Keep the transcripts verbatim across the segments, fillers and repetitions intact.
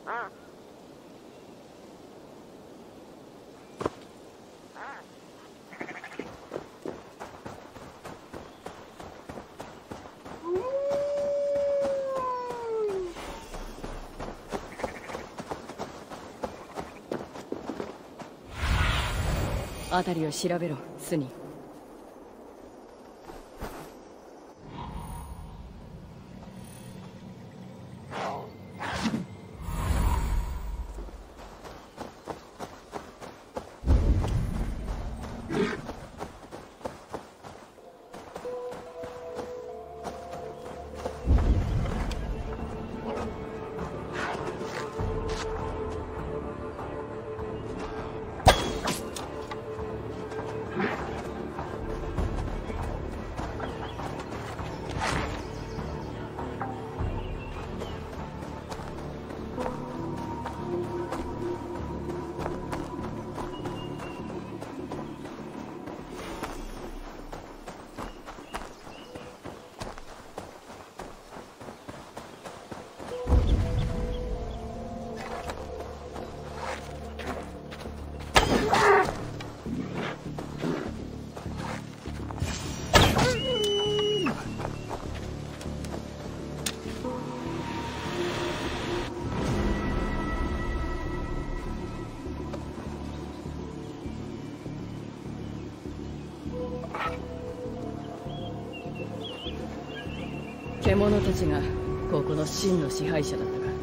辺りを調べろ、スニー。獣たちがここの真の支配者だったか。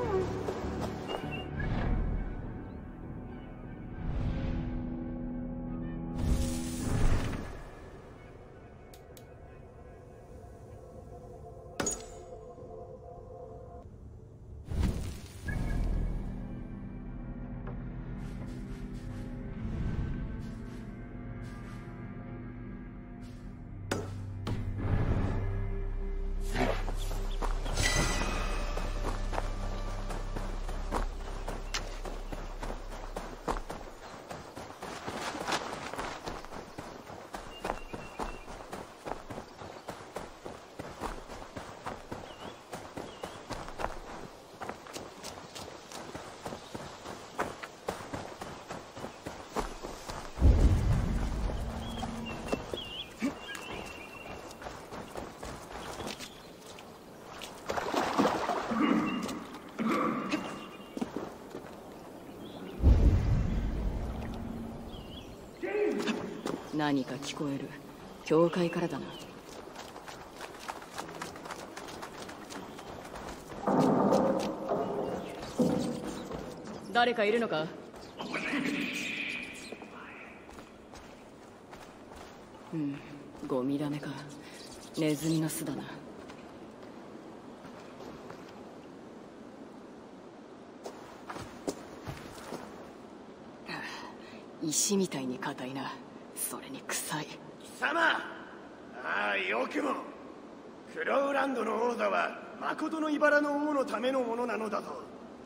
何か聞こえる。教会からだな。誰かいるのか？うん、ゴミだねか。ネズミの巣だな。石みたいに硬いな。それに臭い。貴様、ああ、よくも。クロウランドの王座は誠の茨の王のためのものなのだぞ。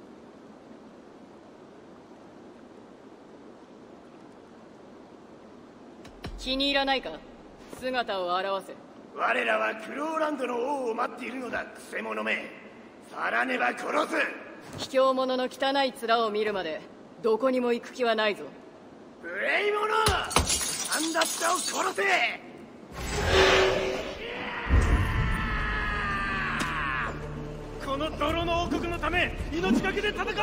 気に入らないか？姿を現せ。 我らはクロウランドの王を待っているのだ、くせ者め。さらねば殺す。 卑怯者の汚い面を見るまでどこにも行く気はないぞ。 無礼者、アンダッタを殺せ。この泥の王国のため命がけで戦うぞ。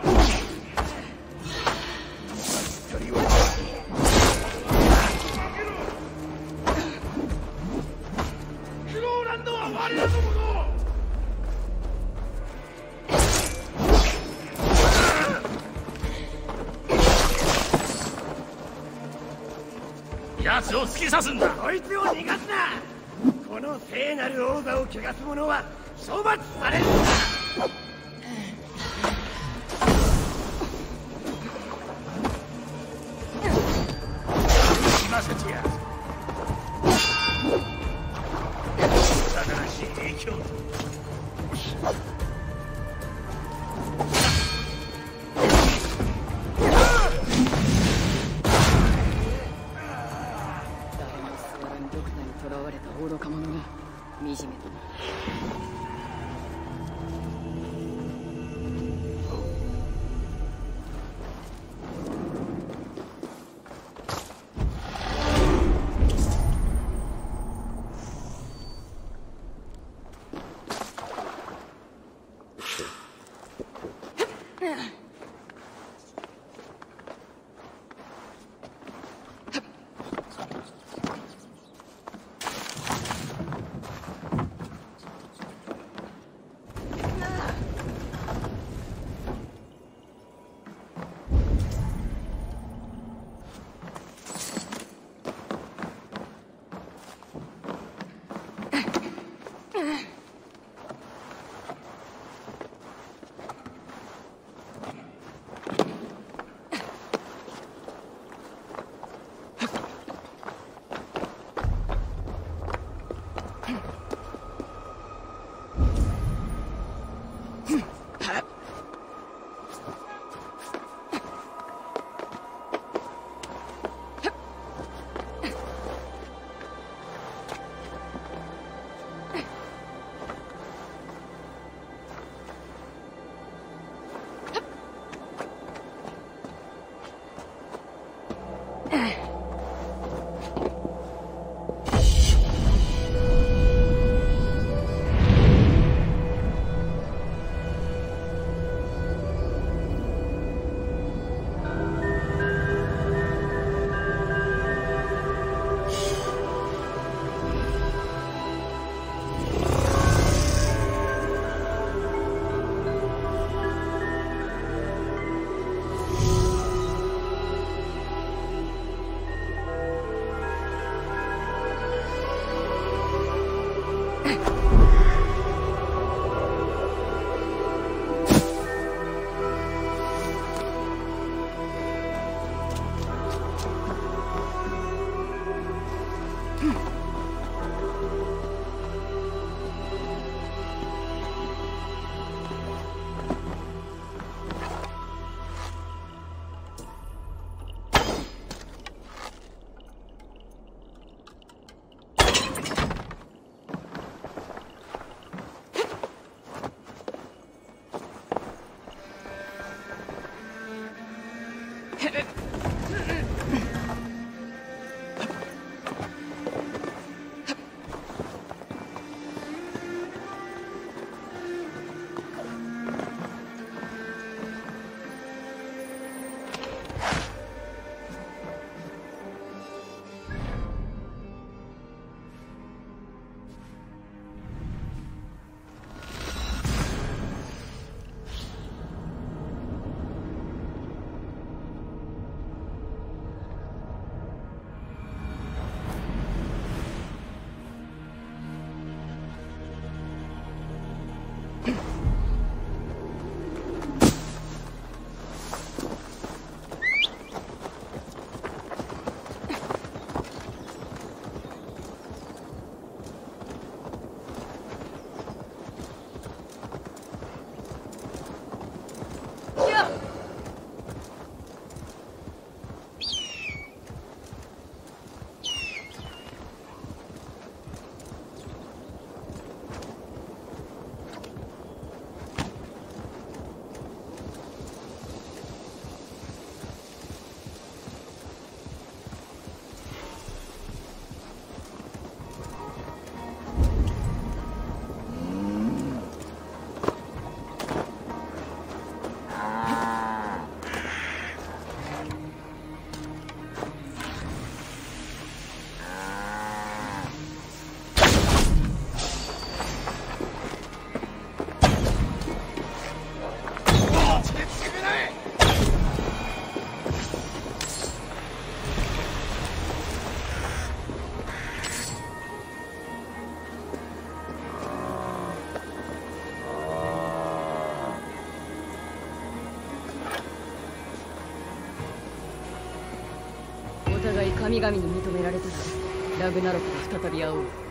クロウランドは我らのもの。奴を突き刺すんだ。こいつを逃がすな。この聖なる王座を汚す者は処罰されるんだ。任せてやる。新しい影響。 愚か者が惨めだな。 お互い神々に認められたらラグナロクで再び会おう。